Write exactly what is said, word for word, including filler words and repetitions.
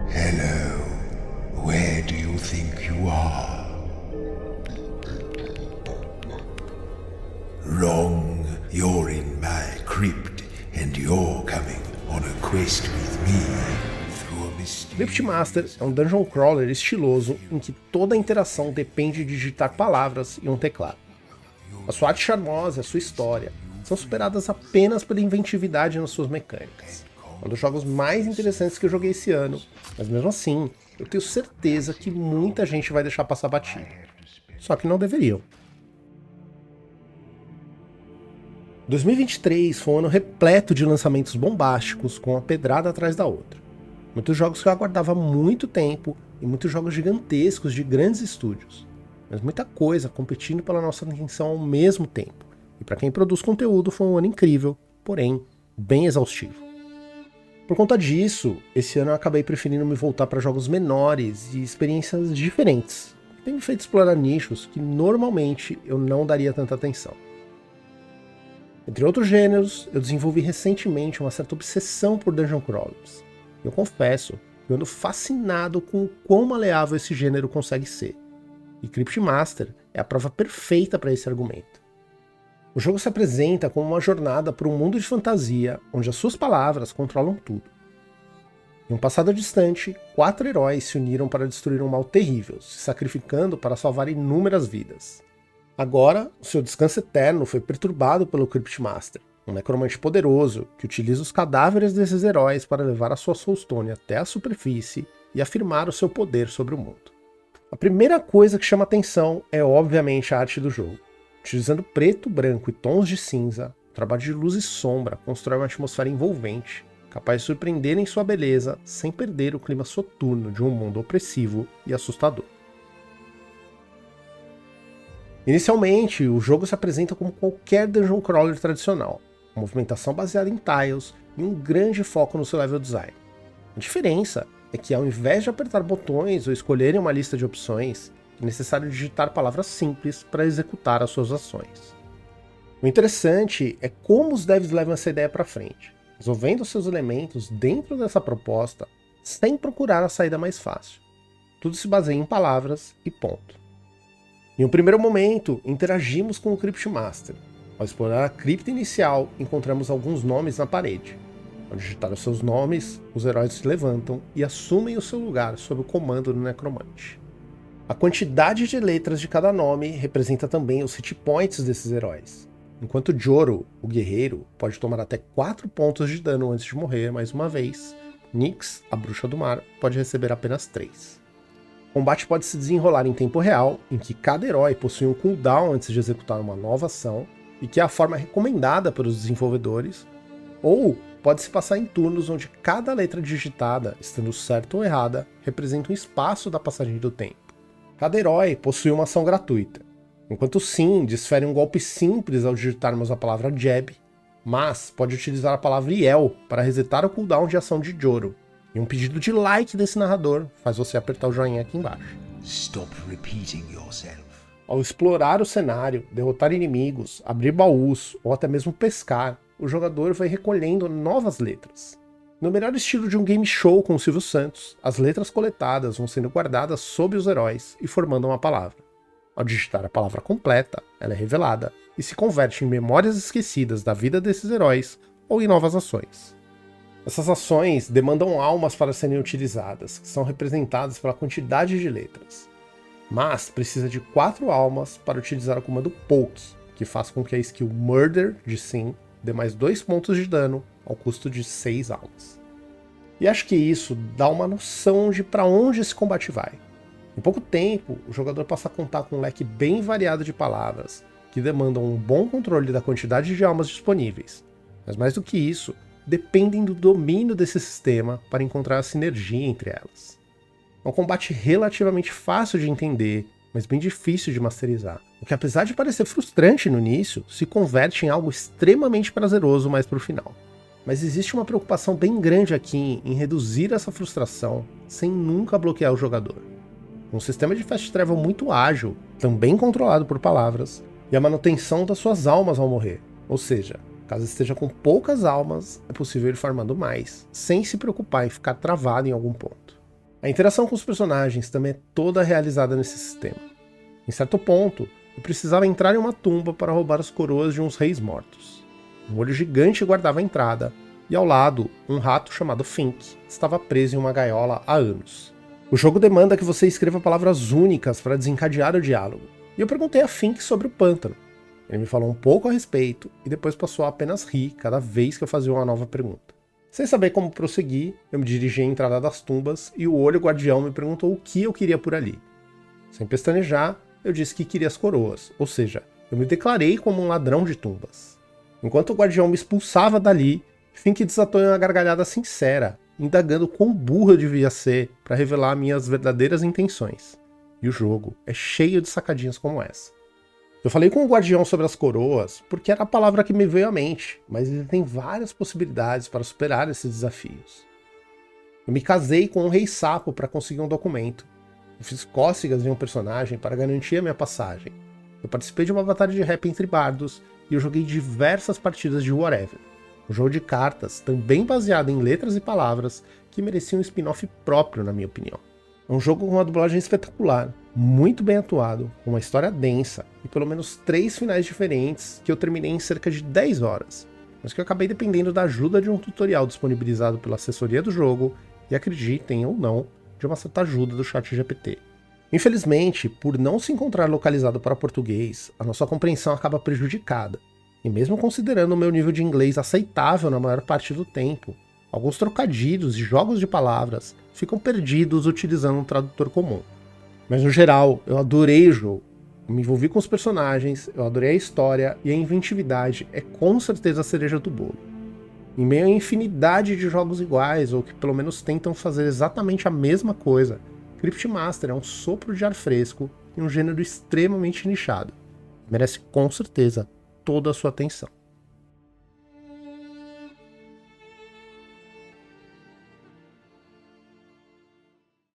Hello, where do you think you are? Wrong, you're in my crypt, and you're coming on a quest with me through a mysterious... Crypt Master é um dungeon crawler estiloso em que toda a interação depende de digitar palavras e um teclado. A sua arte charmosa e a sua história são superadas apenas pela inventividade nas suas mecânicas. É um dos jogos mais interessantes que eu joguei esse ano, mas mesmo assim, eu tenho certeza que muita gente vai deixar passar batido. Só que não deveriam. dois mil e vinte e três foi um ano repleto de lançamentos bombásticos, com uma pedrada atrás da outra. Muitos jogos que eu aguardava há muito tempo, e muitos jogos gigantescos de grandes estúdios. Mas muita coisa competindo pela nossa atenção ao mesmo tempo. E para quem produz conteúdo foi um ano incrível, porém bem exaustivo. Por conta disso, esse ano eu acabei preferindo me voltar para jogos menores e experiências diferentes, que têm me feito explorar nichos que normalmente eu não daria tanta atenção. Entre outros gêneros, eu desenvolvi recentemente uma certa obsessão por dungeon crawlers. Eu confesso que eu ando fascinado com o quão maleável esse gênero consegue ser. E Crypt Master é a prova perfeita para esse argumento. O jogo se apresenta como uma jornada por um mundo de fantasia, onde as suas palavras controlam tudo. Em um passado distante, quatro heróis se uniram para destruir um mal terrível, se sacrificando para salvar inúmeras vidas. Agora, o seu descanso eterno foi perturbado pelo Crypt Master, um necromante poderoso que utiliza os cadáveres desses heróis para levar a sua soulstone até a superfície e afirmar o seu poder sobre o mundo. A primeira coisa que chama atenção é obviamente a arte do jogo. Utilizando preto, branco e tons de cinza, o trabalho de luz e sombra constrói uma atmosfera envolvente, capaz de surpreender em sua beleza sem perder o clima soturno de um mundo opressivo e assustador. Inicialmente, o jogo se apresenta como qualquer dungeon crawler tradicional, com movimentação baseada em tiles e um grande foco no seu level design. A diferença é que ao invés de apertar botões ou escolherem uma lista de opções, é necessário digitar palavras simples para executar as suas ações. O interessante é como os devs levam essa ideia para frente, resolvendo seus elementos dentro dessa proposta sem procurar a saída mais fácil. Tudo se baseia em palavras e ponto. Em um primeiro momento, interagimos com o Crypt Master. Ao explorar a cripta inicial, encontramos alguns nomes na parede. Ao digitar os seus nomes, os heróis se levantam e assumem o seu lugar sob o comando do necromante. A quantidade de letras de cada nome representa também os hit points desses heróis. Enquanto Joro, o guerreiro, pode tomar até quatro pontos de dano antes de morrer mais uma vez, Nyx, a bruxa do mar, pode receber apenas três. O combate pode se desenrolar em tempo real, em que cada herói possui um cooldown antes de executar uma nova ação, e que é a forma recomendada pelos desenvolvedores, ou pode se passar em turnos onde cada letra digitada, estando certa ou errada, representa um espaço da passagem do tempo. Cada herói possui uma ação gratuita, enquanto o Sim desfere um golpe simples ao digitarmos a palavra Jab, mas pode utilizar a palavra Yell para resetar o cooldown de ação de Joro, e um pedido de like desse narrador faz você apertar o joinha aqui embaixo. Stop repeating yourself. Ao explorar o cenário, derrotar inimigos, abrir baús ou até mesmo pescar, o jogador vai recolhendo novas letras. No melhor estilo de um game show com o Silvio Santos, as letras coletadas vão sendo guardadas sob os heróis e formando uma palavra. Ao digitar a palavra completa, ela é revelada e se converte em memórias esquecidas da vida desses heróis ou em novas ações. Essas ações demandam almas para serem utilizadas, que são representadas pela quantidade de letras. Mas precisa de quatro almas para utilizar o comando Poke, que faz com que a skill Murder de Sim dê mais dois pontos de dano ao custo de seis almas. E acho que isso dá uma noção de para onde esse combate vai. Em pouco tempo, o jogador passa a contar com um leque bem variado de palavras, que demandam um bom controle da quantidade de almas disponíveis. Mas mais do que isso, dependem do domínio desse sistema para encontrar a sinergia entre elas. É um combate relativamente fácil de entender, mas bem difícil de masterizar, o que apesar de parecer frustrante no início, se converte em algo extremamente prazeroso mais para o final. Mas existe uma preocupação bem grande aqui em reduzir essa frustração sem nunca bloquear o jogador. Um sistema de fast travel muito ágil, também controlado por palavras, e a manutenção das suas almas ao morrer, ou seja, caso esteja com poucas almas, é possível ir farmando mais, sem se preocupar em ficar travado em algum ponto. A interação com os personagens também é toda realizada nesse sistema. Em certo ponto, eu precisava entrar em uma tumba para roubar as coroas de uns reis mortos. Um olho gigante guardava a entrada, e ao lado, um rato chamado Fink estava preso em uma gaiola há anos. O jogo demanda que você escreva palavras únicas para desencadear o diálogo, e eu perguntei a Fink sobre o pântano. Ele me falou um pouco a respeito, e depois passou a apenas rir cada vez que eu fazia uma nova pergunta. Sem saber como prosseguir, eu me dirigi à entrada das tumbas, e o olho guardião me perguntou o que eu queria por ali. Sem pestanejar, eu disse que queria as coroas, ou seja, eu me declarei como um ladrão de tumbas. Enquanto o guardião me expulsava dali, Fink desatou em uma gargalhada sincera, indagando quão burro eu devia ser para revelar minhas verdadeiras intenções. E o jogo é cheio de sacadinhas como essa. Eu falei com o guardião sobre as coroas porque era a palavra que me veio à mente, mas ele tem várias possibilidades para superar esses desafios. Eu me casei com um rei sapo para conseguir um documento. Eu fiz cócegas em um personagem para garantir a minha passagem. Eu participei de uma batalha de rap entre bardos e eu joguei diversas partidas de Whatever, um jogo de cartas também baseado em letras e palavras que merecia um spin-off próprio, na minha opinião. É um jogo com uma dublagem espetacular, muito bem atuado, com uma história densa e pelo menos três finais diferentes que eu terminei em cerca de dez horas, mas que eu acabei dependendo da ajuda de um tutorial disponibilizado pela assessoria do jogo e, acreditem ou não, de uma certa ajuda do chat G P T. Infelizmente, por não se encontrar localizado para português, a nossa compreensão acaba prejudicada, e mesmo considerando o meu nível de inglês aceitável na maior parte do tempo, alguns trocadilhos e jogos de palavras ficam perdidos utilizando um tradutor comum. Mas no geral, eu adorei o jogo, eu me envolvi com os personagens, eu adorei a história e a inventividade é com certeza a cereja do bolo. Em meio a infinidade de jogos iguais, ou que pelo menos tentam fazer exatamente a mesma coisa, Cryptmaster é um sopro de ar fresco e um gênero extremamente nichado. Merece com certeza toda a sua atenção.